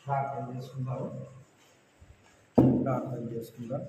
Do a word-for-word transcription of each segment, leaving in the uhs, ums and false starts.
ప్రార్థన చేసుకుందాము. ప్రార్థన చేసుకుందాం.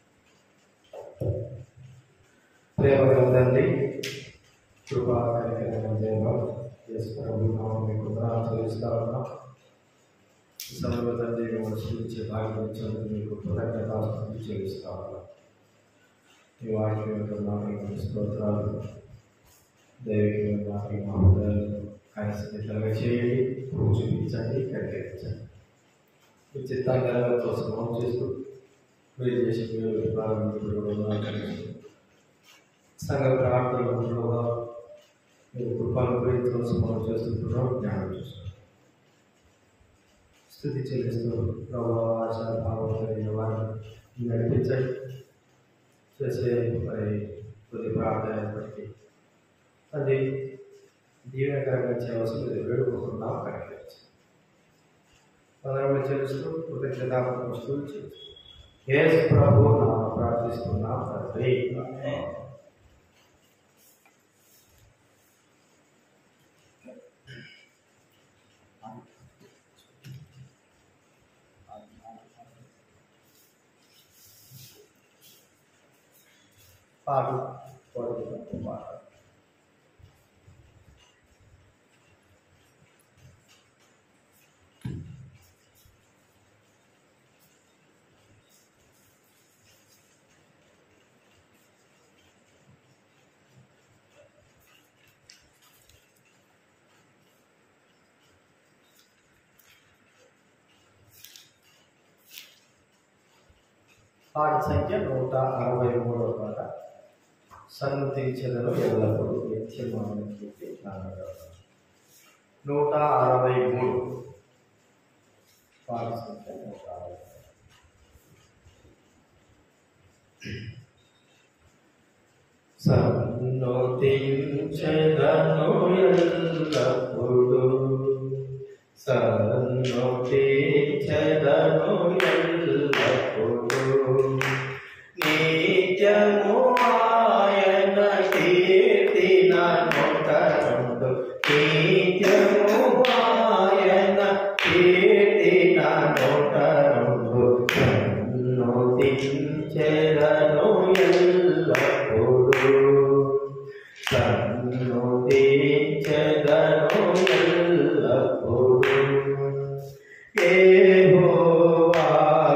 ప్రేమ తండ్రి, కృపా కనికరమైన దేవ, యేసు ప్రభు నామమున మీకు వందనాలు చెల్లిస్తా ఉన్నాం. ఈ సమయంలో తండ్రి మిమ్మల్ని స్తుతించే భాగ్యం ఇచ్చినందుకు మీకు కృతజ్ఞతాస్తుతులు చెల్లిస్తా ఉన్నాం. ఈ వాక్యం యొక్క మాటలకు స్తోత్రాలు, దైవికమైన మాటలు మా హృదయాలను కనసన్నిధిగా చేయండి, చూపించండి, కనికరించండి. మీ చిత్తాంగరణ కోసం మనం చేస్తూ మీరు చేసే మీరు ప్రారంభించడం సంఘ ప్రార్థనలో మీరు కృపను ప్రేరితులను సమరం చేస్తుంటున్నాం, జ్ఞానం చేస్తున్నాం. స్థుతి చెల్లిస్తూ ప్రభావ ఆశ భావం కలిగిన వారిని నడిపించండి. చేసే మరి కొద్ది ప్రార్థన అయినప్పటికీ అది దీవెనకరంగా చేయవలసి మీరు వేడుకుంటున్నాం, కనిపించండి. పదవులు చెల్లిస్తూ కృతజ్ఞతాపూర్వక స్తుతులు చెల్లిస్తూ యేసు ప్రభు నామమున ప్రార్థిస్తున్నాం తండ్రి. పాడు పొడుగు పాట పాట సంఖ్య నూట అరవై మూడవ పాట. సన్నుతించెదను ఎల్లప్పుడూ నిత్యమైన కీర్తి నామమున. నూట అరవై మూడు పాట సంఖ్య నూట అరవై సన్నుతించెదను ఎల్లప్పుడూ, సన్నుతించెదను ఎల్లప్పుడూ, నిత్యము ఆయన కీర్తి నా నోట నుండు, నిత్యము ఆయన కీర్తి నా నోట నుండు. సన్నుతించెదను ఎల్లప్పుడూ, సన్నుతించెదను ఎల్లప్పుడూ. యెహోవా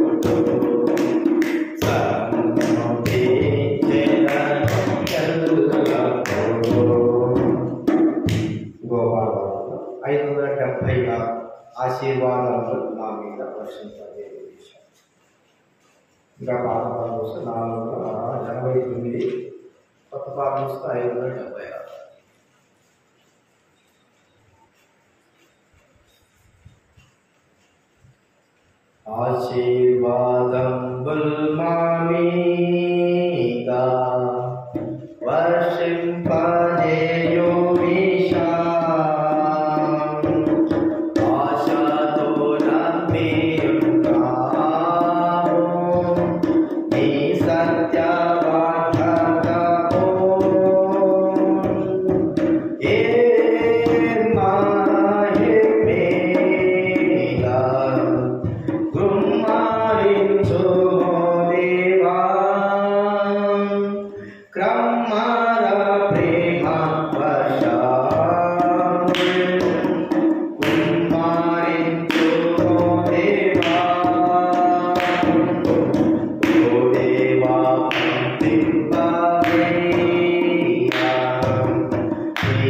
ఐదు వందల డెబ్బై ఆశీర్వాదాలు నా మీద వర్షింపజేయ ఇంకా పాత పాటలు వస్తే నాలుగు వందల ఎనభై తొమ్మిది కొత్త పాటలు వస్తే ఐదు వందల డెబ్బై ఆరు ఆశీర్వాదం మా మీద వర్షింపజేయు ఈశా ఆశతో నమ్మియున్నాము నీ సత్యవాక్యము ఏ మహిమేగా కృమ్మారించు దేవా క్రమ్మర ప్రేమ వర్షము కుమ్మారించు దేవా ఓ దేవా పంపింపవేయా నీ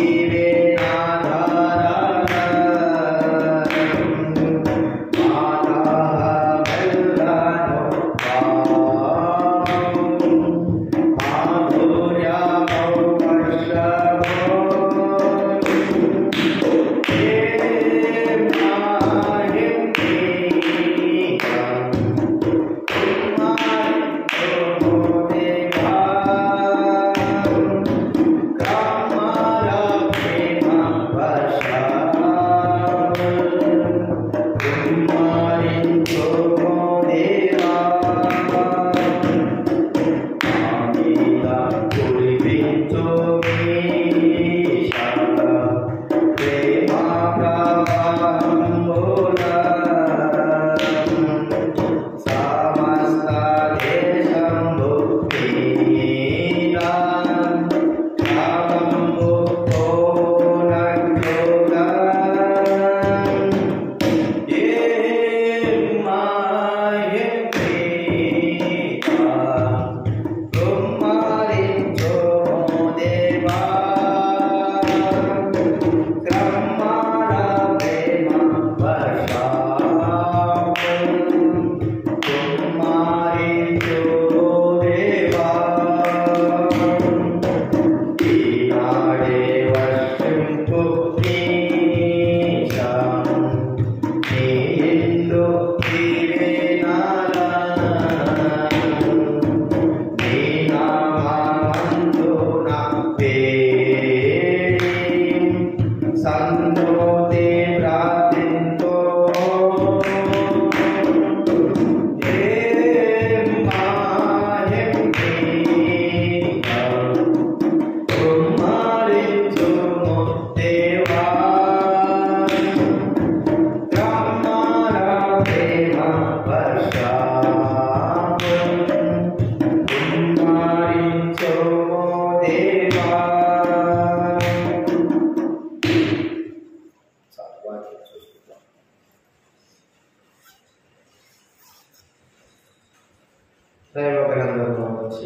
దైవ గ్రంథంలో వచ్చి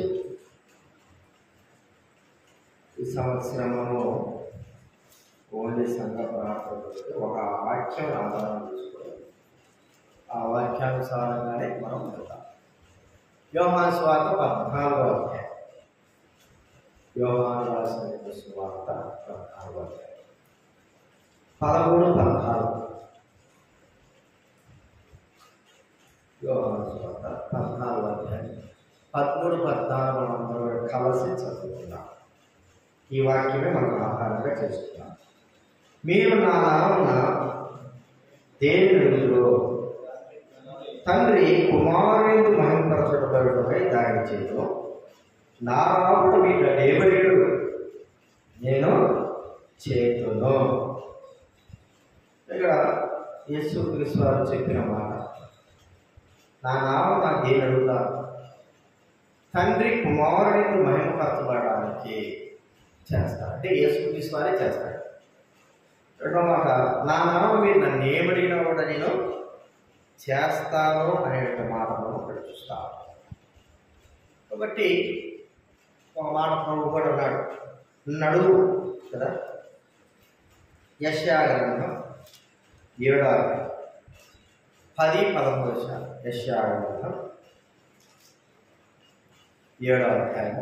ఈ సంవత్సరము ఓన్లీ సంఘ ప్రార్థనతో ఒక వాక్యం ఆధారం తీసుకోవాలి. ఆ వాక్యానుసారంగానే మనం వెళ్తాం. యోహాను సువార్త పద్నాలుగో అధ్యాయం. యోహాను రాసిన సువార్త పద్నాలుగో అధ్యాయం పదమూడు పద్నాలుగు. యోహాను సువార్త పద్నాలుగో అధ్యాయం పదమూడు పద్నాలుగు అందరూ కలిసి చదువుతున్నాం. ఈ వాక్యమే మనం ఆధారంగా చేసుకున్నాం. మీరు నా నామమున దేవునిలో తండ్రి కుమారుడు మహిమపరచబడుటకై దాడి చేయను. నా రాముడు వీళ్ళ దేవుడు నేను చేతును. ఇక్కడ యేసు క్రీస్తు వారు చెప్పిన మాట, నా నామం నా దేవుడుగా తండ్రి కుమారుడితో మహిమపరచబడడానికి చేస్తాడు. అంటే యేసు క్రీస్తు వారే చేస్తాడు. రెండో మాట, నా నామం మీరు నన్ను ఏమడిగినా కూడా నేను చేస్తాను అనే మాట మనం ఇక్కడ చూస్తాం. కాబట్టి ఒక మాట ప్రభు కూడా అన్నాడు, నడువు కదా. యెషయా గ్రంథం ఏడో పది పదమూడు వచ్చారు. యెషయా గ్రంథం ఏడో అధ్యాయము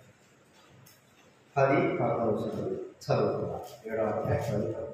పది పదమూడు చదువు చదువుతున్నా ఏడో అధ్యాయం చదువుతాం.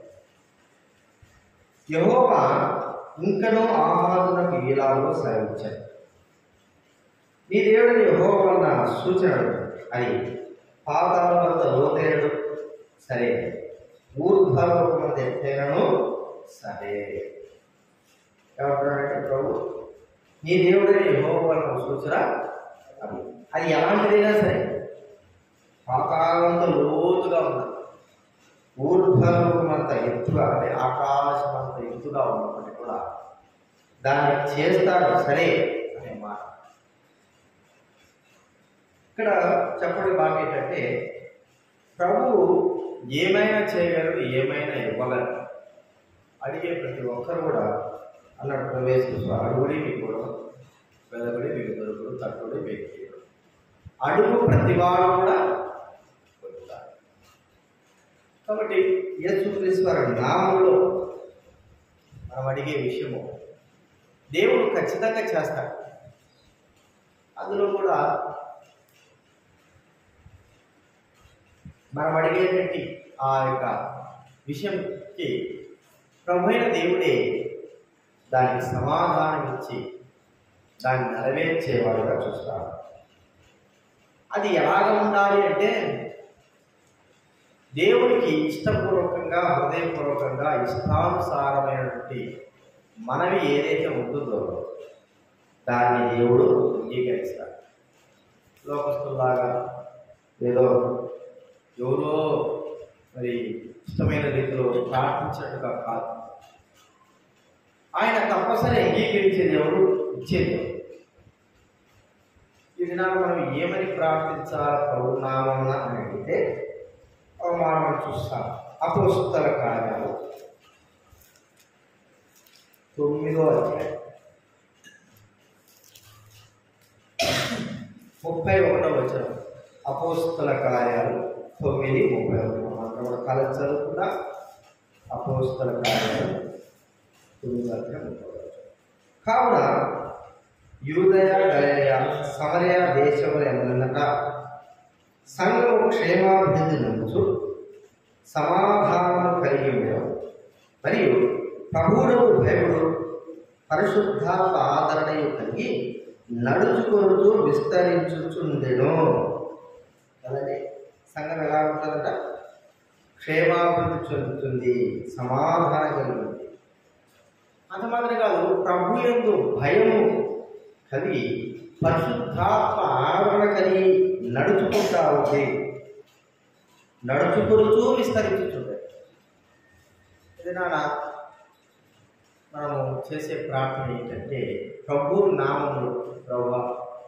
యెహోవా ఇంకనూ ఆహాజునకు ఈలాగో సెలవిచ్చాడు, నీ దేవుని యెహోవా వలన సూచనలు అని పాతాళ వద్ద లోతైనడు సరే, ఊర్ధ్వలోకమంత ఎత్తైనను సరే. ఏమంటున్నాడంటే ప్రభు, నీ దేవుడిని యెహోవా వలన సూచన అది అది ఎలాంటిదైనా సరే, పాతాళంతో లోతుగా ఉన్న ఊర్ధ్వలోకమంత ఎత్తుగా అంటే ఆకాశం అంత ఎత్తుగా ఉన్నప్పటికీ కూడా దాన్ని చేస్తాడు సరే అనే మాట. ఇక్కడ చెప్పడం బాగా ఏంటంటే ప్రభువు ఏమైనా చేయగలరు, ఏమైనా ఇవ్వగలరు. అడిగే ప్రతి ఒక్కరు కూడా అన్నాడు ప్రవేశిస్తూ, అడుగుడి మీకు కూడా వెదకుడి మీకు దొరుకుడు, తట్టుడి మీకు తీయడు. అడుగు ప్రతి వాడు కూడా పొందుతారు. కాబట్టి యేసుక్రీస్తు వారి నామములో మనం అడిగే విషయము దేవుడు ఖచ్చితంగా చేస్తాడు. అందులో కూడా మనం అడిగేటువంటి ఆ యొక్క విషయంకి ప్రభువైన దేవుడే దానికి సమాధానం ఇచ్చి దాన్ని నెరవేర్చేవాడుగా చూస్తాడు. అది ఎలాగ ఉండాలి అంటే దేవుడికి ఇష్టపూర్వకంగా, హృదయపూర్వకంగా, ఇష్టానుసారమైనటువంటి మనవి ఏదైతే ఉంటుందో దాన్ని దేవుడు అంగీకరిస్తాడు. లోకస్తుల్లాగా ఏదో ఎవరో మరి ఇష్టమైన రీతిలో ప్రార్థించినట్టుగా కాదు. ఆయన తప్పనిసరి అంగీకరించే దేవుడు, ఇచ్చే దేవుడు. ఈ దినాలు మనం ఏమని ప్రార్థించాలి ప్రభునామమున అని అడిగితే ఒక మాట మనం చూస్తాం. అపోస్తల కార్యాలు తొమ్మిదో అధ్యాయం ముప్పై ఒకటో వచనం. అపోస్తల కార్యాలు తొమ్మిది ముప్పై ఒకటి మనం కూడా కలిసి చదువుకున్నా. అపోస్తల కార్యాలు తొమ్మిది అధ్యాయం ముప్పై ఒకటి. కావున యూదయ, గలిలయ, సమరయ దేశముల యందునట సంఘము క్షేమాభివృద్ధి నందుచు సమాధానము కలిగి ఉండేవారు, మరియు ప్రభువునకు భయముడు పరిశుద్ధాత్మ ఆదరణయు కలిగి నడుచుకొనుచు విస్తరించుచుండెను. అలాగే సంఘం ఎలా ఉంటుందట? క్షేమాభివృద్ధి చెందుతుంది, సమాధానం కలుగుతుంది. అంత మాత్రం కాదు, ప్రభు యందు భయము కలిగి పరిశుద్ధాత్మ ఆదరణ కలిగి నడుచుకుంటా ఉంటే నడుచుకొనుచూ విస్తరించుతుండే. ఇది నాన్న మనము చేసే ప్రార్థన ఏంటంటే, ప్రభు నామములు ప్రభువా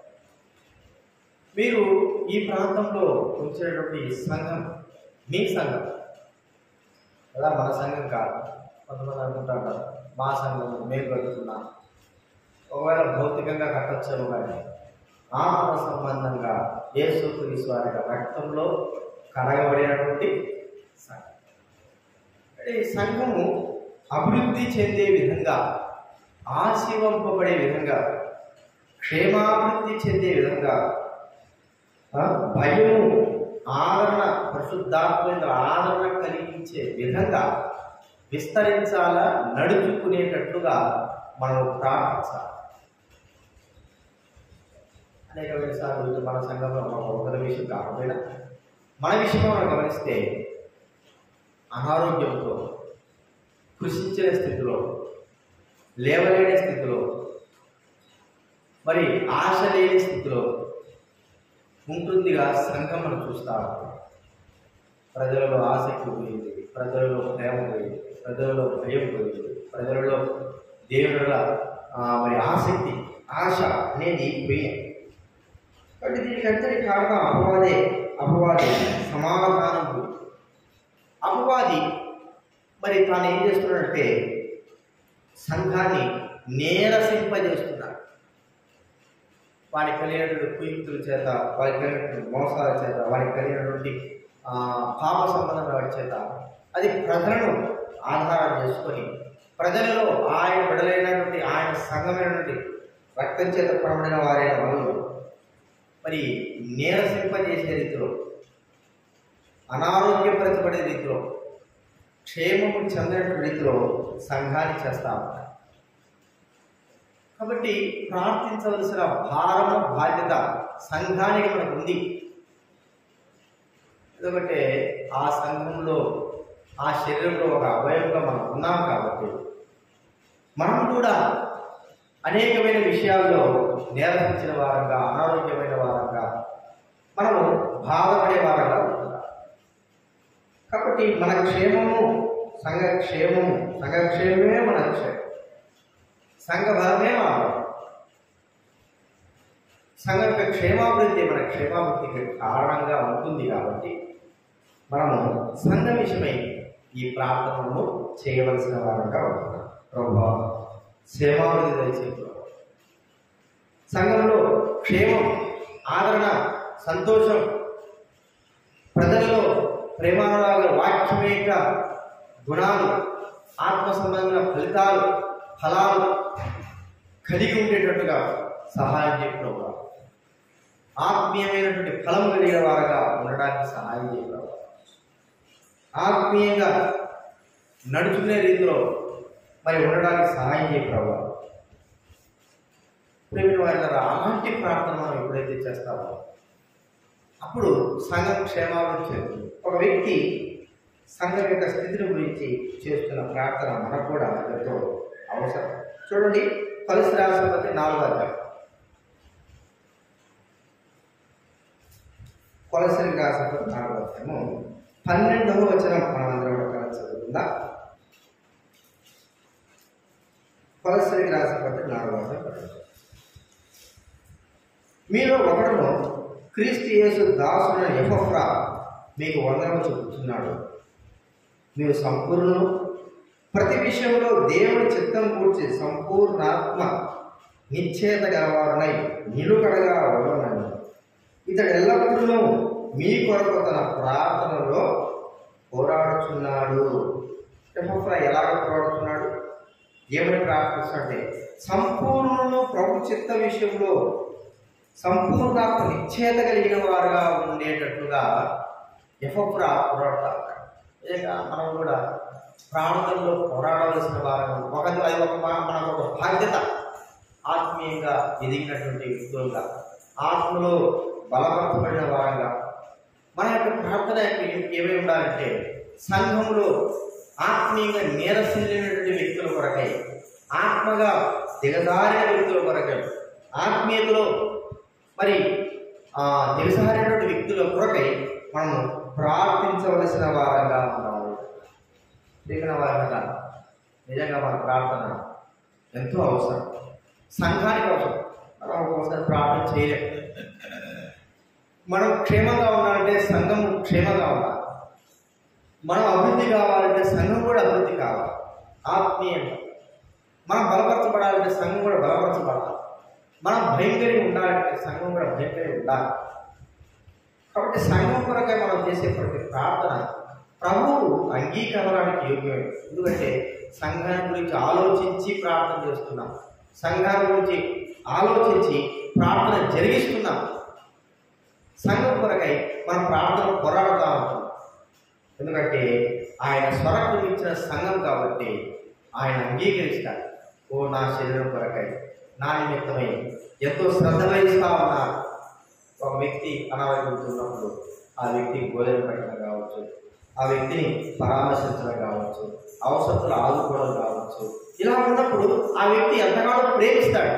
మీరు ఈ ప్రాంతంలో ఉంచినటువంటి సంఘం మీ సంఘం అలా మన సంఘం కాదు. కొంతమంది అనుకుంటారు మా సంఘం మేము కట్టుకున్నాం. ఒకవేళ భౌతికంగా కట్టొచ్చాము, కానీ ఆత్మ సంబంధంగా యేసుక్రీస్తు వారి రక్తంలో కడగబడినటువంటి సంఘం. అంటే ఈ సంఘము అభివృద్ధి చెందే విధంగా, ఆశీర్వదింపబడే విధంగా, క్షేమాభివృద్ధి చెందే విధంగా, భయము ఆదరణ పరిశుద్ధాత్మ ఆదరణ కలిగించే విధంగా విస్తరించాలా, నడుచుకునేటట్లుగా మనం ప్రార్థించాలి. అనేక విషయాలు మన సంఘంలో మన ఒకరి విషయం కాకపోయినా మన విషయంలో మనం గమనిస్తే అనారోగ్యంతో కృషించిన స్థితిలో, లేవలేని స్థితిలో, మరి ఆశ లేని స్థితిలో ఉంటుందిగా సంఘం మనం చూస్తా ఉంటాం. ప్రజలలో ఆసక్తి పోయింది, ప్రజలలో ప్రేమ పోయింది, ప్రజలలో భయం పోయింది, ప్రజలలో దేవుడుల మరి ఆసక్తి, ఆశ అనేది పోయింది. కాబట్టి దీనికి అంతటి కారణం అపవాదే. అపవాది సమాధానం పోయింది. అపవాది మరి తాను ఏం చేస్తున్నాడంటే సంఘాన్ని నీరసింపజేస్తున్నాడు. వారికి కలిగినటువంటి కుయుక్తుల చేత, వారికి కలిగినటువంటి మోసాల చేత, వారికి కలిగినటువంటి పాప సంబంధమైన వాటి చేత అది ప్రజలను ఆధారం చేసుకొని ప్రజలలో ఆయన బిడలైనటువంటి ఆయన సంఘమైనటువంటి రక్తం చేత ప్రబడిన వారైన వాళ్ళు మరి నీరసింపజేసే రీతిలో, అనారోగ్యపరచబడే రీతిలో, క్షేమము చెందినటువంటి రీతిలో సంఘాన్ని చేస్తా ఉంటారు. కాబట్టి ప్రార్థించవలసిన భారము, బాధ్యత సంఘానికి మనకు ఉంది. ఎందుకంటే ఆ సంఘంలో, ఆ శరీరంలో ఒక అవయవంగా మనం ఉన్నాం కాబట్టి మనం కూడా అనేకమైన విషయాల్లో నీరసించిన వారంగా, అనారోగ్యమైన వారంగా, మనము బాధపడే వారంగా ఉంటున్నాం. కాబట్టి మన క్షేమము, సంఘ క్షేమము, సంఘ క్షేమమే మన క్షేమం, సంఘ బలమే మన బలం. సంఘ యొక్క క్షేమాభివృద్ధి మన క్షేమాభివృద్ధికి కారణంగా ఉంటుంది. కాబట్టి మనము సంఘ విషయమై ఈ ప్రార్థనను చేయవలసిన వారంగా ఉంటున్నాం. ప్రభువా క్షేమాభివృద్ధి దయచేసి, సంఘంలో క్షేమం, ఆదరణ, సంతోషం, ప్రజల్లో ప్రేమానురాగాలు, వాక్యమేక గుణాలు, ఆత్మ సంబంధమైన ఫలితాలు, ఫలాలు కలిగి ఉండేటట్టుగా సహాయం చేయడం, ఆత్మీయమైనటువంటి ఫలం కలిగిన వారుగా ఉండడానికి సహాయం చేయడం, ఆత్మీయంగా నడుచుకునే రీతిలో మరి ఉండడానికి సహాయం చేయడం. ప్రేమిన వారి అలాంటి ప్రార్థన మనం ఎప్పుడైతే చేస్తామో అప్పుడు సంఘం క్షేమాభివృద్ధి చెందుతుంది. ఒక వ్యక్తి సంఘం యొక్క స్థితిని గురించి చేస్తున్న ప్రార్థన మనకు కూడా ఎంతో అవసరం. చూడండి, కొలస్సీ రాసిన పత్రిక నాలుగో అధ్యాయం, కొలస్సీకి రాసిన పత్రిక నాలుగో అధ్యాయము పన్నెండవ వచనం మనందరం కూడా చదువుకుందా. కొలస్సీకి రాసిన పత్రిక నాలుగో అధ్యాయం, మీలో ఒకడును క్రీస్తు యేసు దాసుడైన ఎపఫ్రా మీకు వందనము చెబుతున్నాడు. మీరు సంపూర్ణులు, ప్రతి విషయంలో దేవుని చిత్తం కూర్చి సంపూర్ణాత్మ నిశ్చేత గలవారునై నిలుకడగా ఉండనని ఇతడు ఎల్లప్పుడూ మీ కొరకు తన ప్రార్థనలో పోరాడుచున్నాడు. ఎపఫ్రా ఎలాగ పోరాడుతున్నాడు? ఏమని ప్రార్థిస్తుంటే సంపూర్ణులను ప్రభు చిత్త విషయంలో సంపూర్ణాత్మ నిశ్చేత కలిగిన వారుగా ఉండేటట్లుగా ఎపఫ్రా పోరాడతారు. నిజంగా మనం కూడా ప్రార్థనలో పోరాడవలసిన వారు ఒక అది ఒక మనకు ఒక బాధ్యత. ఆత్మీయంగా ఎదిగినటువంటి వ్యక్తులుగా, ఆత్మలో బలపరచబడిన వారంగా మన యొక్క ప్రార్థన ఏమై ఉండాలంటే సంఘంలో ఆత్మీయంగా నీరసిల్లినటువంటి వ్యక్తుల కొరకై, ఆత్మగా దిగజారిన వ్యక్తుల కొరకై, ఆత్మీయతలో మరి దిగజారినటువంటి వ్యక్తుల కొరకై మనము ప్రార్థించవలసిన వారంగా ఉండాలి. దిగిన వారంగా నిజంగా మన ప్రార్థన ఎంతో అవసరం, సంఘానికి అవసరం. మనం ఒక్కొక్కసారి ప్రార్థన చేయలేము. మనం క్షేమంగా ఉండాలంటే సంఘం క్షేమంగా ఉండాలి. మనం అభివృద్ధి కావాలంటే సంఘం కూడా అభివృద్ధి కావాలి. ఆత్మీయంగా మనం బలపరచబడాలంటే సంఘం కూడా బలపరచబడాలి. మనం భయంకరంగా ఉండాలంటే సంఘం కూడా భయంకరంగా ఉండాలి. కాబట్టి సంఘం కొరకే మనం చేసే ప్రతి ప్రార్థన ప్రభువు అంగీకరణానికి యోగ్యమే. ఎందుకంటే సంఘాన్ని గురించి ఆలోచించి ప్రార్థన చేస్తున్నాం, సంఘాన్ని గురించి ఆలోచించి ప్రార్థన జరిగిస్తున్నాం. సంఘం కొరకై మనం ప్రార్థన పోరాడుతూ ఉంటాం. ఎందుకంటే ఆయన స్వరక్తం ఇచ్చిన సంఘం కాబట్టి ఆయన అంగీకరిస్తాడు. ఓ నా శరీరం కొరకై, నా నిమిత్తమై ఎంతో శ్రద్ధ వహిస్తా ఉన్నారు. ఒక వ్యక్తి అనారోగ్యంతో ఆ వ్యక్తికి భోజనం పెట్టడం కావచ్చు, ఆ వ్యక్తిని పరామర్శించడం కావచ్చు, అవసరాలు ఆదుకోవడం కావచ్చు. ఇలా ఉన్నప్పుడు ఆ వ్యక్తి ఎంతగానో ప్రేమిస్తాడు.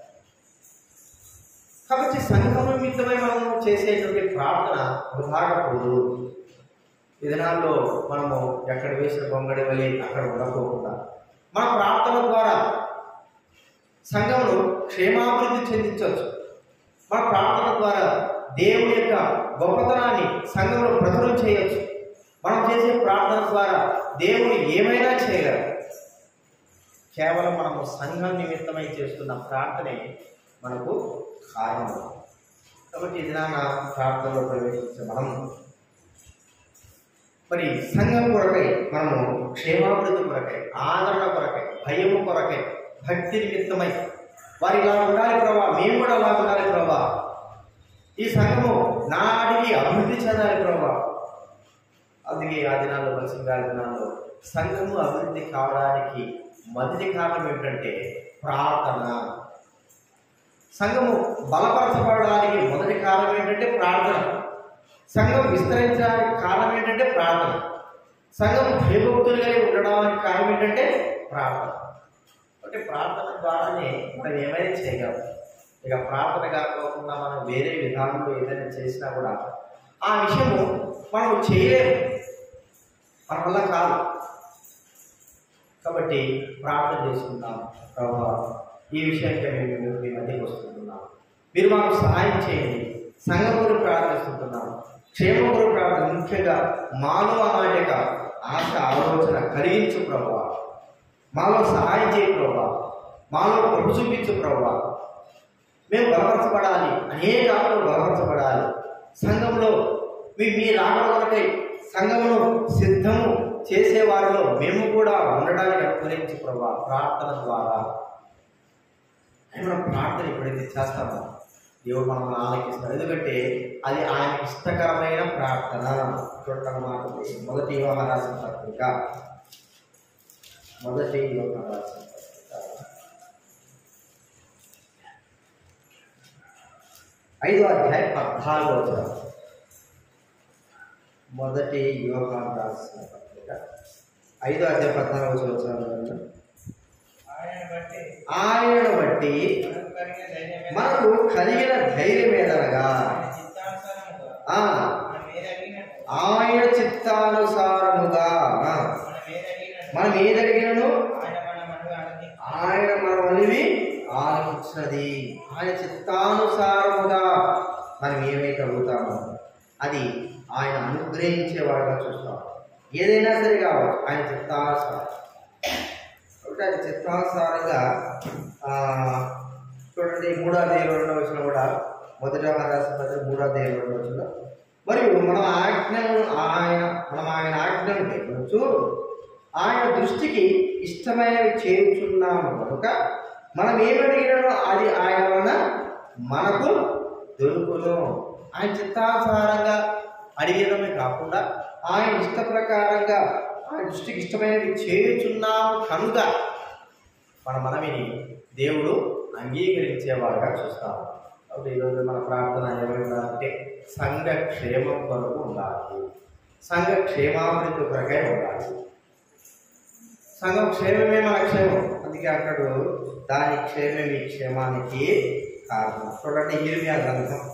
కాబట్టి సంఘం నిమిత్తమై మనం చేసేటువంటి ప్రార్థన వృధాగకూడదు. ఈ దినాల్లో మనము ఎక్కడ వేసిన గొంగడి వలి అక్కడ ఉండకోకుండా మన ప్రార్థన ద్వారా సంఘంలో క్షేమాభివృద్ధి చెందించవచ్చు. మన ప్రార్థన ద్వారా దేవుని యొక్క గొప్పతనాన్ని సంఘంలో ప్రచురం చేయవచ్చు. మనం చేసే ప్రార్థన ద్వారా దేవుడు ఏమైనా చేయగలరు. కేవలం మనము సంఘం నిమిత్తమై చేస్తున్న ప్రార్థనే మనకు కారణం. కాబట్టి ఇది నా ప్రార్థనలో ప్రవేశించే మనం మరి సంఘం కొరకై మనము క్షేమాభివృద్ధి కొరకై, ఆదరణ కొరకై, భయము కొరకై, భక్తి నిమిత్తమై వారు ఇలా ఉండాలి ప్రభావ, మేము కూడా అలా ఉండాలి ప్రభావ, ఈ సంఘము నాడికి అభివృద్ధి చెందాలి ప్రభావ. అందుకే ఆ దినాల్లో పరిశుద్ధ దినాల్లో సంఘము అభివృద్ధి కావడానికి మొదటి కారణం ఏమిటంటే ప్రార్థన. సంఘము బలపరచబడడానికి మొదటి కారణం ఏంటంటే ప్రార్థన. సంఘం విస్తరించడానికి కారణం ఏంటంటే ప్రార్థన. సంఘం భయభక్తులుగా ఉండడానికి కారణం ఏంటంటే ప్రార్థన. అంటే ప్రార్థన ద్వారానే మనం ఏమైనా చేయగలం. ఇక ప్రార్థన కాకుండా మనం వేరే విధానంలో ఏదైనా చేసినా కూడా ఆ విషయము మనం చేయలేము, మన వల్ల కాదు. కాబట్టి ప్రార్థన చేసుకుందాం. ప్రభావ, ఈ విషయానికి మేము మీ మధ్యకి వస్తుంటున్నాం, మీరు మాకు సహాయం చేయండి. సంఘం గురించి ప్రార్థిస్తుంటున్నాం, క్షేమం గురించి ప్రార్థన, ముఖ్యంగా మానవ నాటిక ఆశ ఆలోచన కలిగించు ప్రభావ. మాలో సహాయం చేయ ప్రభావ, మాలో ప్రభు చూపించు ప్రభావ. మేము బలపరచబడాలి, అనేక ఆటలు బలపరచబడాలి. సంఘంలో మీ మీ రాకడలకై సంఘమును సిద్ధము చేసేవారిలో మేము కూడా ఉండడానికి అనుకరించి ప్రభావ ప్రార్థన ద్వారా. మనం ప్రార్థన ఎప్పుడైతే చేస్తామో దేవుడు మనల్ని ఆలకిస్తాడు. ఎందుకంటే అది ఆయన ఇష్టకరమైన ప్రార్థన. చూడటమాట మొదటి యోహాను రాసిన పత్రిక మొదటి యోహాను రాసిన పత్రిక ఐదో అధ్యాయం పద్నాలుగో వచనం. మొదటి యోహాను రాసిన పత్రిక ఐదో అధ్యాయం పద్నాలుగో వచనం. ఆయనను బట్టి మనకు కలిగిన ధైర్యం ఏదనగా ఆయన చిత్తానుసారముగా మనం ఏదడిగినను ఆయన మన మనవి ఆలోచించినది. ఆయన చిత్తానుసారముగా మనం ఏమైతే అడుగుతామో అది ఆయన అనుగ్రహించేవాడుగా చూస్తాం. ఏదైనా సరే కావచ్చు ఆయన చిత్తానుసారం. కాబట్టి ఆయన చిత్తానుసారంగా చూడండి, మూడో అధ్యాయం రెండో వచ్చిన కూడా మొదటి రాసిన మూడో అధ్యాయం రెండో వచ్చిన మరియు మనం ఆజ్ఞను ఆయన మనం ఆయన ఆజ్ఞను తెలుసు ఆయన దృష్టికి ఇష్టమైనవి చేర్చున్నాము కనుక మనం ఏమడిగినామో అది ఆయన వలన మనకు దొరుకును. ఆయన చిత్తానుసారంగా అడిగేదమే కాకుండా ఆయన ఇష్ట ప్రకారంగా ఆయన దృష్టికి ఇష్టమైనవి చేర్చున్నాము కనుక మన మనవిని దేవుడు అంగీకరించేవాడుగా చూస్తాము. కాబట్టి ఈరోజు మన ప్రార్థన ఏమై ఉండాలంటే సంఘ క్షేమం కొరకు ఉండాలి, సంఘ క్షేమాభివృద్ధి కొరకై ఉండాలి. సంఘం క్షేమమే మన క్షేమం. అందుకే అక్కడ దాని క్షేమే మీ క్షేమానికి కారణం. చూడండి ఇర్మియా గ్రంథం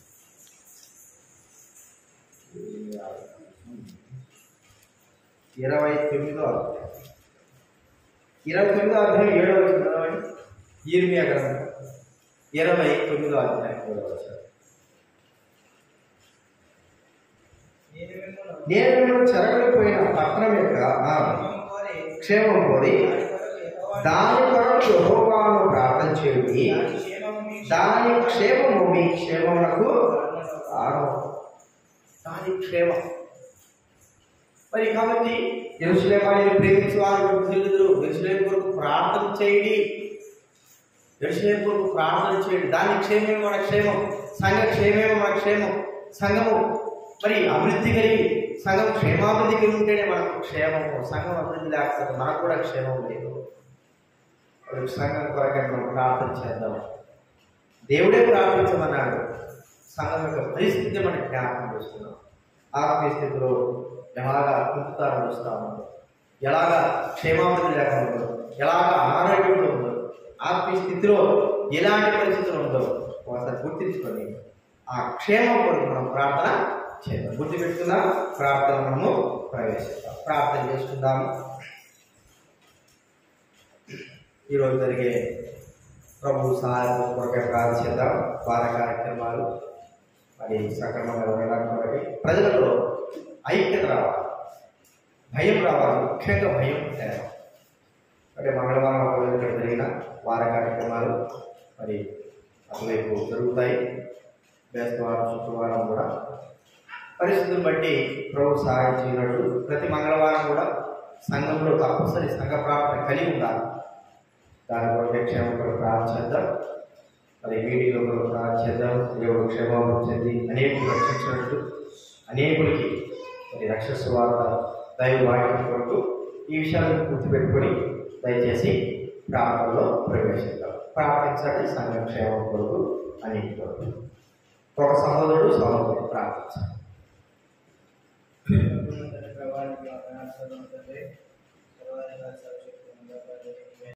ఇరవై తొమ్మిదో అధ్యాయం ఇరవై తొమ్మిదో అధ్యాయం ఏడవ వచనం. ఇర్మియా గ్రంథం ఇరవై తొమ్మిదో అధ్యాయం ఏడవ వచనం. నేను చెరగలిపోయిన పట్టణం యొక్క క్షేమం కోరి దాని కొరకు యెహోవాను ప్రార్థన చేయండి, దాని క్షేమము మీ క్షేమమునకు కారణం. దాని క్షేమం మరి కాబట్టి యెరూషలేమును ప్రేమించే వారు తెలుదురు. యెరూషలేము కొరకు ప్రార్థన చేయండి, యెరూషలేము కొరకు ప్రార్థన చేయండి. దాని క్షేమమే మన క్షేమం, సంఘ క్షేమమే మన క్షేమం. సంఘము మరి అభివృద్ధి కలిగి సంఘం క్షేమాభివృద్ధి కలిగి ఉంటేనే మనకు క్షేమము. సంఘం అభివృద్ధి లేకపోతే మనకు కూడా క్షేమం లేదు. సంఘం కొరకై మనం ప్రార్థన చేద్దాం. దేవుడే ప్రార్థించమన్నాడు. సంఘం యొక్క పరిస్థితి మనకి జ్ఞాపకం చేస్తున్నాం. ఆత్మీయ స్థితిలో ఎలాగా కుంపుతారో చూస్తాము, ఎలాగా క్షేమాభివృద్ధి లేకుండా ఉందో, ఎలాగా అనారోగ్యంలో ఉందో, ఆత్మీయ స్థితిలో ఎలాంటి పరిస్థితులు ఉందో ఒకసారి గుర్తించుకొని ఆ క్షేమం కొరకు మనం ప్రార్థన చేద్దాం. గుర్తు పెట్టుకుందాం, ప్రార్థన మనము ప్రవేశిస్తాం. ప్రార్థన చేసుకుందాము. ఈరోజు జరిగే ప్రభు సహాయం కొరకై ప్రార్థిద్దాం. వార కార్యక్రమాలు మరి సక్రమంగా ఉండడానికి కొరకై ప్రజలలో ఐక్యత రావాలి, భయం రావాలి. ముఖ్యంగా భయం తేవాలి. అంటే మంగళవారం ఒకవేళ ఇక్కడ జరిగిన వార కార్యక్రమాలు మరి అటువైపు జరుగుతాయి. బేస్తవారం శుక్రవారం కూడా పరిస్థితులను బట్టి ప్రభు సహాయం చేయనట్టు ప్రతి మంగళవారం కూడా సంఘంలో తప్పనిసరి సంఘ ప్రార్థన కలిగి ఉండాలి. దాని కొరకు క్షేమం కొరకు ప్రార్థన చేద్దాం. మరి మీటింగ్లో కొరకు ప్రార్థన చేద్దాం. దేవుడు క్షేమం చెంది అనేకులు రక్షించినట్టు అనేకులకి మరి రక్షణ వార్త దైవ వాక్యం కొరకు ఈ విషయాలను గుర్తుపెట్టుకొని దయచేసి ప్రార్థనలో ప్రవేశిద్దాం. ప్రార్థించండి సంఘం క్షేమం కొరకు అనేక కొరకు. ఒక సహోదరుడు సహోదరుడు ప్రార్థించాలి. ప్రభావానికి